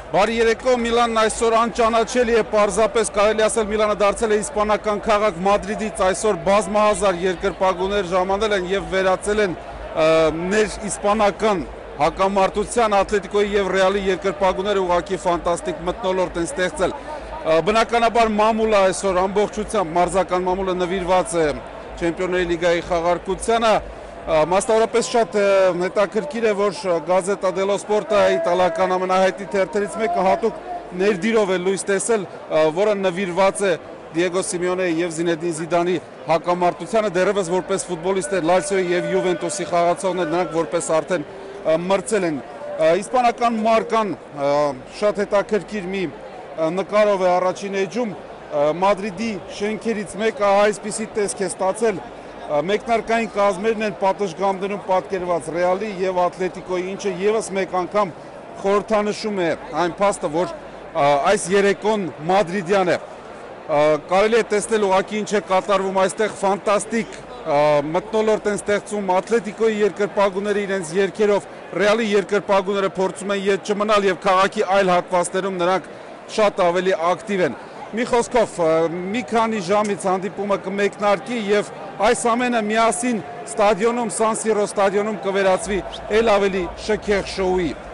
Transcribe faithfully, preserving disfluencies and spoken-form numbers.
Բարի երեկո, Միլանն այսօր անճանաչելի է, պարզապես կարելի ասել Միլանը դարձել է իսպանական քաղաք Մադրիդից, այսօր բազմահազար երկրպագուներ ժամանել են եւ վերացել են ներ իսպանական հակամարտության Ատլետիկոյի եւ Ռեալի երկրպագուները ուղղակի ֆանտաստիկ մթնոլորտ են ստեղծել։ Բնականաբար մամուլը այսօր ամբողջությամբ մարզական մամուլը նվիրված է Չեմպիոնների լիգայի խաղարկությանը։ Մասնավորապես շատ հետաքրքիր է, որ Գազետա դելո Սպորտը իտալական ամենահայտնի թերթերից մեկը հատուկ ներդիրով է լույս տեսել, որը նվիրված է Դիեգո Սիմեոնեի եւ Զինեդին Զիդանի հակամարտությանը, դեռևս որպես ֆուտբոլիստներ Լացիոյի եւ Յուվենտուսի խաղացողներ նրանք որպես արդեն մրցել են։ Իսպանական մարկան շատ հետաքրքիր մի նկարով է առաջին էջում, Մադրիդի շենքերից մեկը այսպիսի տեսք է ստացել, մեկնարկային կազմերն են պատշգամբներում պատկերված Ռեալի եւ Ատլետիկոյի, ինչը եւս մեկ անգամ խորհրդանշում է այն փաստը, որ այս երեկոն մադրիդյան է։ Կարելի է տեսնել ուղղակի ինչ է կատարվում այստեղ, ֆանտաստիկ մթնոլորտ են ստեղծում Ատլետիկոյի երկրպագուները իրենց երգերով, Ռեալի երկրպագուները փորձում են ետ չմնալ եւ քաղաքի այլ հատվածներում նրանք շատ ավելի ակտիվ են։ Մի խոսքով, մի քանի ժամից հանդիպումը կմեկնարկի եւ այս ամենը միասին ստադիոնում, Սան Սիրո ստադիոնում կվերածվի էլ ավելի շքեղ շոուի։